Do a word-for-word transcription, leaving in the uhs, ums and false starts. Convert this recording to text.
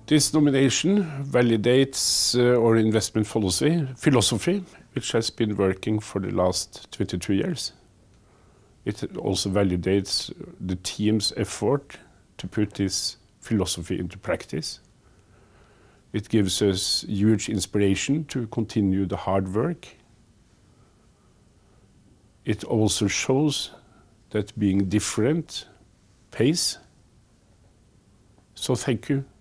This nomination validates uh, our investment philosophy, philosophy, which has been working for the last twenty-two years. It also validates the team's effort to put this philosophy into practice. It gives us huge inspiration to continue the hard work. It also shows that being different pays. So thank you.